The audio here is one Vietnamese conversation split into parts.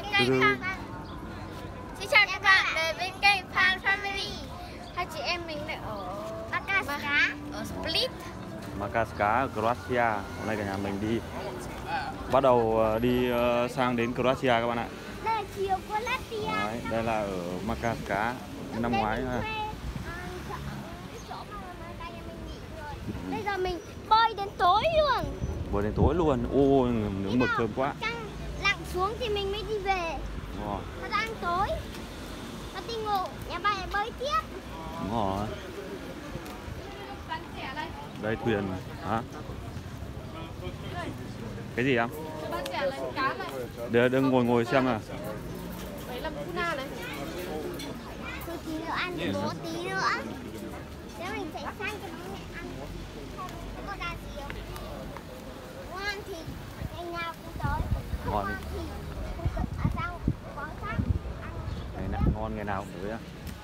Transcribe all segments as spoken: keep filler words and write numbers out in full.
với kênh Fan. Xin chào các bạn đến với kênh Fan Family. Hai chị em mình lại ở Makaska, ở Split. Makaska ở Croatia. Hôm nay cả nhà mình đi bắt đầu đi sang đến Croatia các bạn ạ. Đây là chiều Croatia. Đấy, đây là ở Makaska. Năm ngoái là bây giờ mình bơi đến tối luôn. Bơi đến tối luôn. Ôi, nướng mực thơm quá. Trăng lặn xuống thì mình mới đi về. Đúng rồi. Nó đang tối. Nó đi ngủ, nhà bạn lại bơi tiếp. Đúng rồi. Đây thuyền hả? Cái gì không? Để đừng ngồi ngồi xem nào. Đấy là tuna này. Thôi tí nữa ăn thì bố tí nữa. Nếu mình chạy sang cho bố mẹ ăn. Thế có gà gì không? Ngoan thì ngày nào cũng tới. Không Ngon. ngoan thì không cần ở đâu có khác ăn. Ngày nào ngon ngày nào cũng tới á.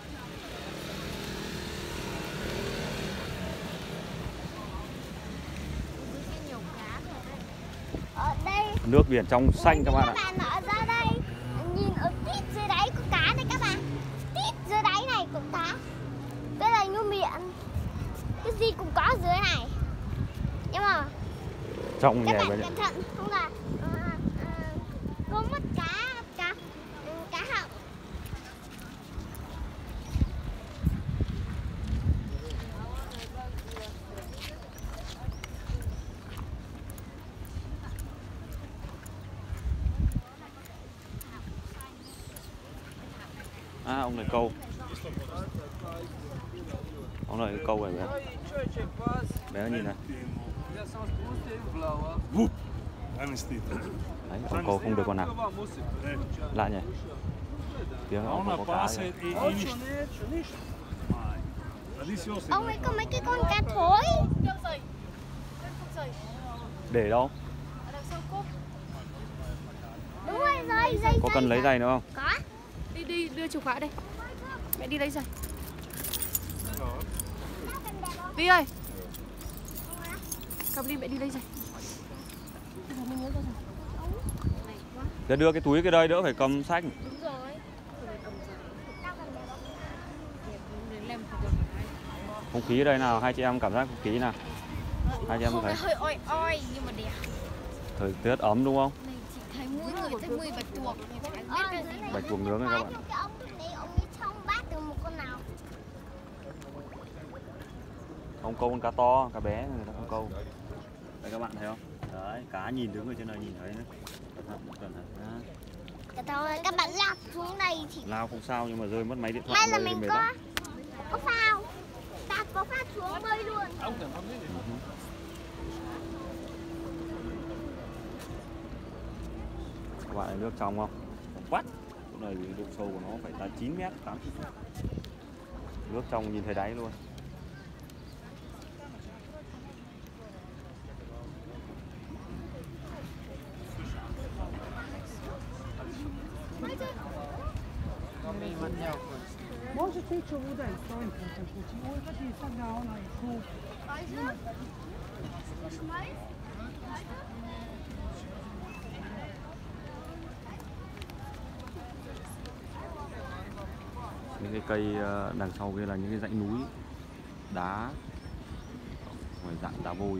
Ở đây Nước biển trong xanh các bạn ạ. Các bạn ở ra đây nhìn ở tít dưới đáy có cá này các bạn. Tít dưới đáy này có cá. Đây là như miệng. Cái gì cũng có dưới này. Nhưng mà Trong các nhà bạn vậy. cẩn thận không là à, à, có mất cá cá cá họng. À, ông này câu. Ông này câu này bé. Bé nhìn này. Đấy, ông câu không được con nào. Lạ nhỉ. Tiếng ông không có cá gì. Ông ấy có mấy cái con cá thối. Để đâu? Đúng rồi, dây dây. Có cần lấy giày nữa không? Có. Đi đi đưa chìa khóa đây. Mẹ đi lấy giày. Vi ơi. Cầm đi mẹ đi lấy giày. Để đưa cái túi cái đây đỡ phải cầm sách. Đúng rồi. Không khí ở đây nào, hai chị em cảm giác không khí nào. Hai chị em thấy. Hơi oi oi nhưng mà đẹp. Thời tiết ấm đúng không? Này chị thấy mũi người thấy mùi bạch tuộc. Bạch tuộc nướng này các bạn. Ông câu con cá to, cá bé người ta không câu. Đây các bạn thấy không? Đấy, cá nhìn đứng ở trên này nhìn thấy đấy. Cẩn thận, cẩn thận. Các bạn lao xuống đây thì lao không sao nhưng mà rơi mất máy điện thoại. hay là mình có có phao, ta có phao xuống bơi luôn. Các bạn thấy nước trong không? Quát. Chỗ này độ sâu của nó phải là chín mét, tám mét. Nước trong nhìn thấy đáy luôn. Može teći ovuda i stojim putem kući. Ovo kad je sad na onaj klub. Những cái cây đằng sau kia là những cái dãy núi đá, ngoài dạng đá vôi.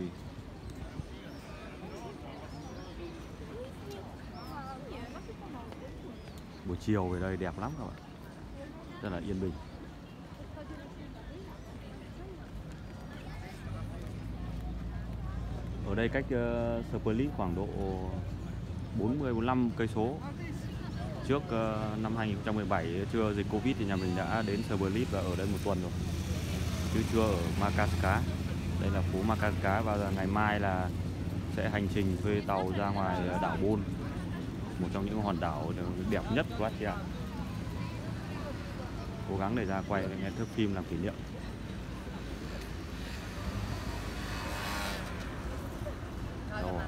Buổi chiều về đây đẹp lắm các bạn, rất là yên bình. Ở đây cách uh, Split khoảng độ bốn mươi bốn mươi lăm cây số. Trước uh, năm hai nghìn không trăm mười bảy chưa dịch Covid thì nhà mình đã đến Split và ở đây một tuần rồi, chứ chưa ở Makaska. Đây là phố Makaska và ngày mai là sẽ hành trình thuê tàu ra ngoài đảo Bôn, một trong những hòn đảo đẹp nhất của Croatia. Cố gắng để ra quay nghe thước phim làm kỷ niệm. Rồi.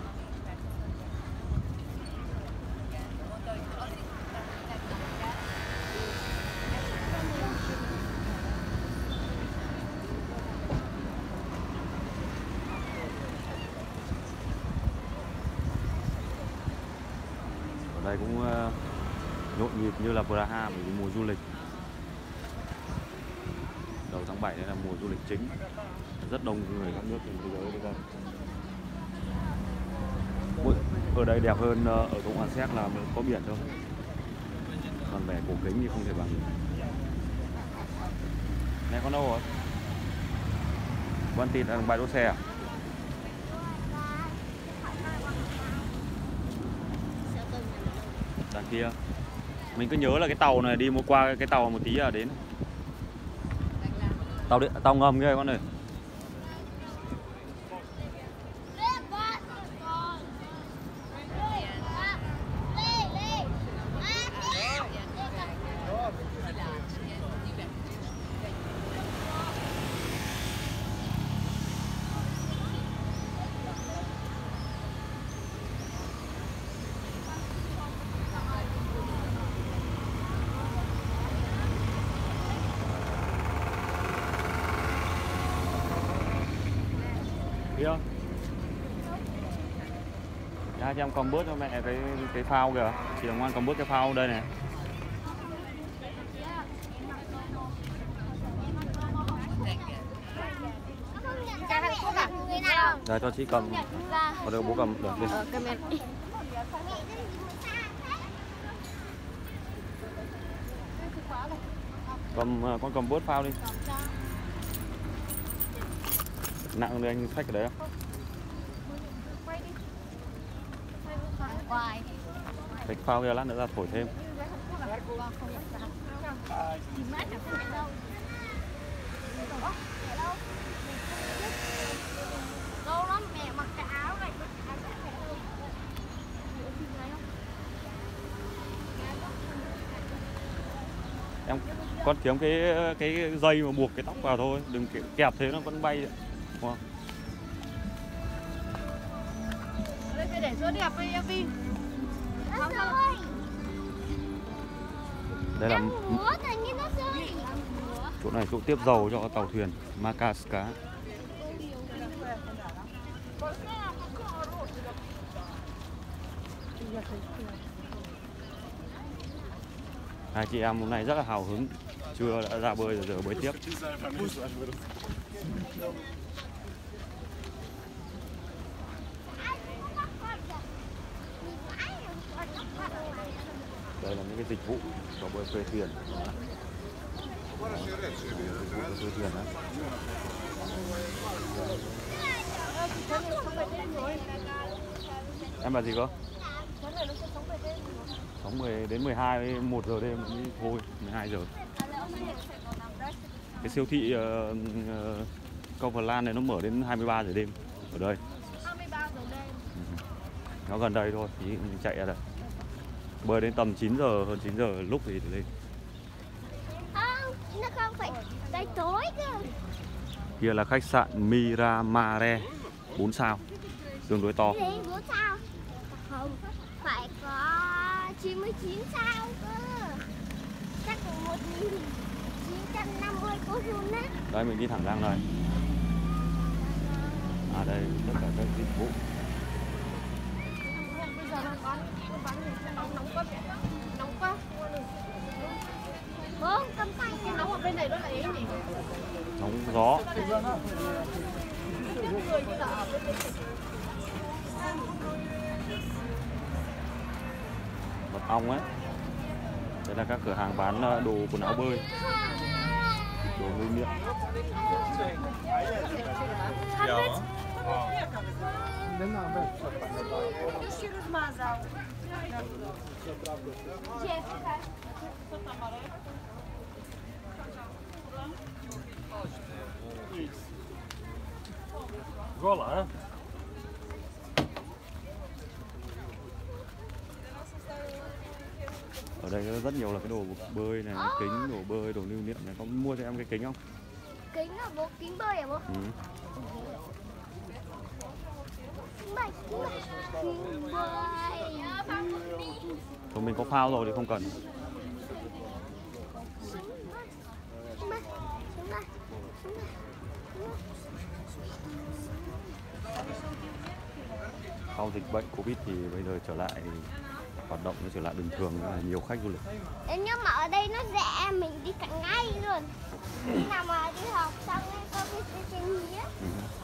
Ở đây cũng nhộn nhịp như là Praha bởi vì mùa du lịch. Đầu tháng bảy đây là mùa du lịch chính, rất đông người các nước trên thế giới đây. Ở đây đẹp hơn ở Cộng hòa Séc là có biển thôi, còn vẻ cổ kính thì không thể bằng. Này con đâu rồi? Quan Tịt là bãi đỗ xe à? Đằng kia. Mình cứ nhớ là cái tàu này đi một qua cái tàu một tí là đến. Tàu điện, tàu ngầm kia con ơi. Kia. Hai chị em cầm bớt cho mẹ cái cái phao kìa. Chị đồng ngoan cầm bớt cái phao đây này. Rồi cho chị cầm. Ở đây bố cầm được đi. Ờ, cầm em. Cầm con cầm bớt phao đi. Nặng đây anh xách cái đấy không? Cái phao kia lát nữa ra thổi thêm. Lâu lắm mẹ mặc cái áo này. Em con kiếm cái cái dây mà buộc cái tóc vào thôi, đừng kẹp thế nó vẫn bay. Wow. Đây phải để chỗ đẹp với em đi. Đây là chỗ này chỗ tiếp dầu cho tàu thuyền Makaska. Hai chị em hôm nay rất là hào hứng, trưa đã ra bơi rồi, giờ bơi tiếp. Đây là những cái dịch vụ cho bơi thuê thuyền. Dịch vụ cho thuê thuyền đó. Em là gì cơ? Sống mười đến mười hai, một giờ đêm mới thôi, mười hai giờ. Cái siêu thị uh, uh, Coverland này nó mở đến hai mươi ba giờ đêm ở đây. hai mươi ba giờ đêm. Ừ. Nó gần đây thôi, thì mình chạy ra đây. Bơi đến tầm chín giờ, hơn chín giờ lúc thì lên. Không, nó không phải tới tối cơ. Kia là khách sạn Miramare bốn sao, tương đối to. Thế bốn sao? Không, phải có chín mươi chín sao cơ. Chắc là một nghìn chín trăm năm mươi cô Jun á. Đây mình đi thẳng ra đây. À đây tất cả các dịch vụ. Bây giờ đang bán bán gì nóng nóng quá. Nóng quá. Không, cầm tay Cái nóng ở bên này nó là ấy nhỉ? Nóng gió. Người như là ở bên đây. Mật ong ấy. Đây là các cửa hàng bán đồ quần áo bơi, đồ lưu niệm. Gola, Ở đây rất nhiều là cái đồ bơi này, kính, đồ bơi, đồ lưu niệm này. Có mua cho em cái kính không? kính à bố, kính bơi à bố? Ừ. Kính bơi, kính bơi. Kính bơi. Còn mình có phao rồi thì không cần. Sau dịch bệnh Covid thì bây giờ trở lại thì hoạt động nó trở lại bình thường, là nhiều khách du lịch. Nhưng mà ở đây nó rẻ, mình đi cả ngày luôn. Khi nào mà đi học xong có cái trên nghĩa. Ừ.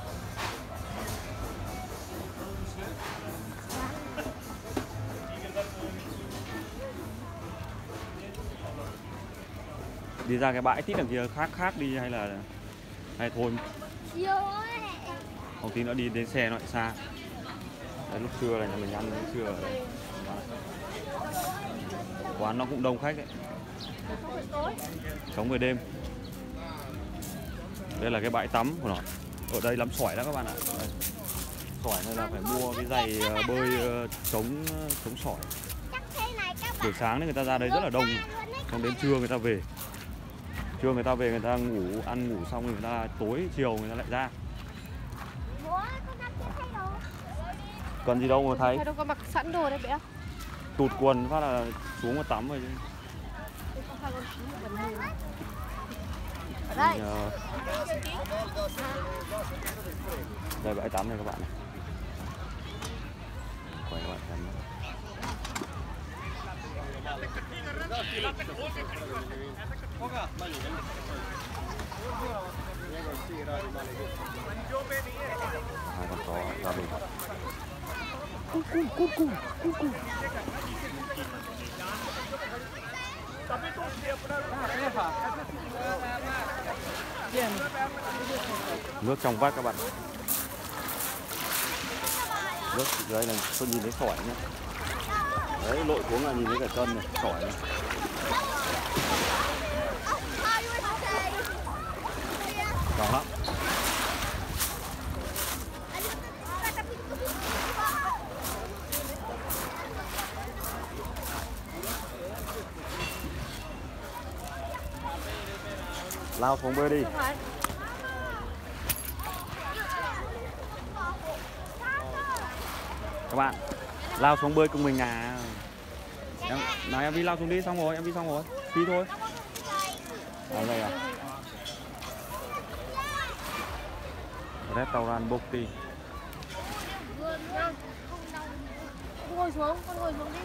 Đi ra cái bãi tít đằng kia khác khác đi hay là hay thôi. Không tí nữa đi đến xe nó lại xa. Đấy, lúc trưa là nhà mình ăn trưa ở đây. Quán nó cũng đông khách đấy. Sống về đêm. Đây là cái bãi tắm của nó. Ở đây lắm sỏi đó các bạn ạ. Đây. Sỏi này là phải mua cái giày bơi chống chống sỏi. Buổi sáng thì người ta ra đây rất là đông. Xong đến trưa người ta về. Trưa người ta về người ta ngủ, ăn ngủ xong người ta tối chiều người ta lại ra. Cần gì đâu mà thấy. Thấy đâu có mặc sẵn đồ đấy bé. Tụt quần phát là xuống mà tắm rồi chứ. Ở đây. Mình, uh... đây bãi tắm này các bạn này. Quay các bạn xem. Hai con chó ra bên. Cu cu cu cu cu cu. Nước trong vắt các bạn. Nước đây là tôi nhìn thấy sỏi nhá. Đấy, lội xuống là nhìn thấy cả chân này, sỏi này. Đỏ lắm. Lao xuống bơi đi. Các bạn, lao xuống bơi cùng mình à. Em, nào em đi lao xuống đi, xong rồi, em đi xong rồi. Đi thôi. À đây à. Restaurant Bokti. Con ngồi xuống, con ngồi xuống đi.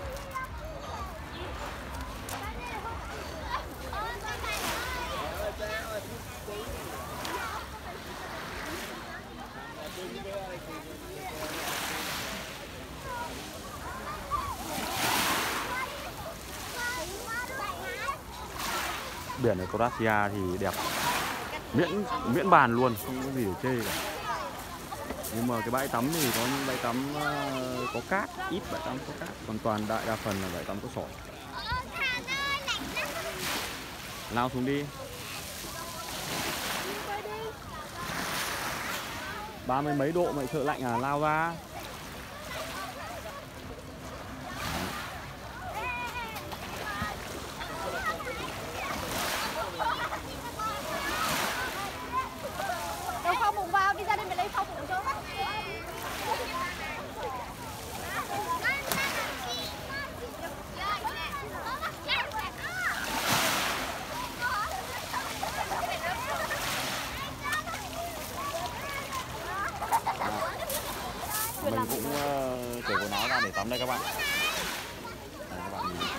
Biển ở Croatia thì đẹp, miễn miễn bàn luôn, không có gì để chê cả. Nhưng mà cái bãi tắm thì có những bãi tắm uh, có cát, ít bãi tắm có cát, còn toàn đại đa phần là bãi tắm có sỏi. Lao xuống đi. Ba mươi mấy độ mà sợ lạnh à, lao ra. Đâu phao bụng vào, đi ra đây mày lấy phao bụng cho. Mình cũng uh, cởi quần áo ra để tắm đây các bạn. Đây, các bạn nhìn.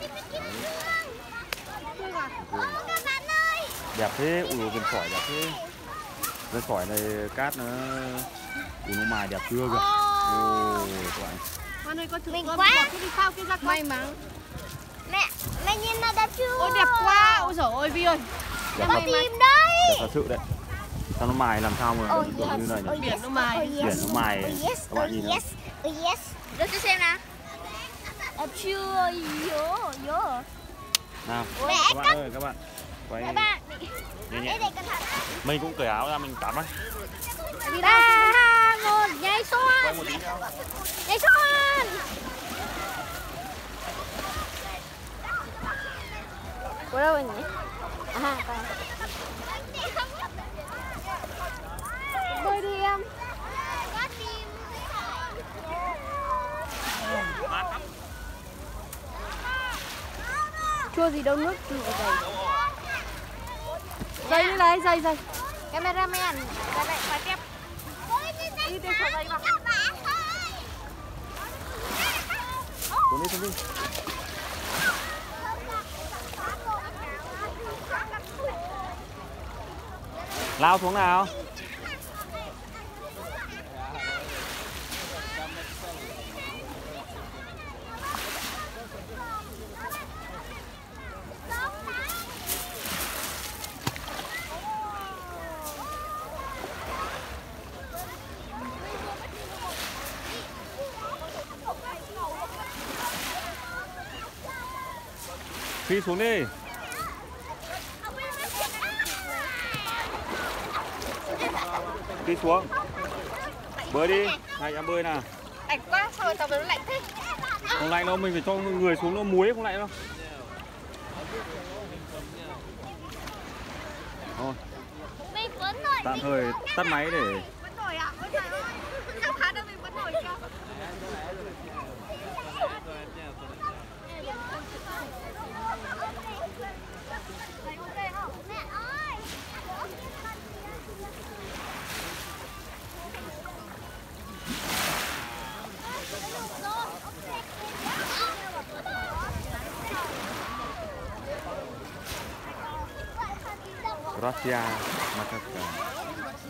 Đẹp thế, ui viên sỏi đẹp thế. Viên sỏi này cát nó ui nó mài đẹp chưa kìa. Ồ, các bạn. Con ơi, con thử Mình con quá. bỏ cái đi phao kia ra con. May mắn. Mẹ, mẹ nhìn nó đẹp chưa? Ôi đẹp quá, ôi giời ơi Vi ơi. Đẹp Nó thật, tìm đẹp đấy. thật sự đấy. Sao nó mài làm sao mà Oh, nó yes. như này nhỉ? Oh, Biển nó mài. Oh, yes. Biển nó mài. Oh, yes. Các bạn Oh, nhìn yes. Oh, yes. Đưa cho xem nào. Đẹp chưa? Vô, vô. Nào, Mẹ các bạn ơi, các bạn. Quay Các bạn. nhẹ Đây nhẹ. đây cẩn thận. Mình cũng cởi áo ra mình tắm ấy. Ba, hai, một, nhảy xuống. Quay một tí nhau. Nhảy xuống. Của đâu rồi nhỉ? À, còn. Bơi đi em. Chua gì đâu, nước gì ở đây. Dây như này, dây dây. Cameraman, cái này phải tiếp. Đi tìm sợi dây vào. Xuống Xuống đi, xuống đi. Lao xuống nào. Phi xuống đi. Phi xuống. Bơi đi, này em bơi nào. Lạnh quá, sao tao nó lạnh thế? Không lạnh đâu, mình phải cho người xuống nó muối không lạnh đâu. Thôi. Tạm thời tắt máy để Vẫn nổi ạ? Ôi trời ơi, sao khá là mình vẫn nổi kìa. Gracia Madagascar.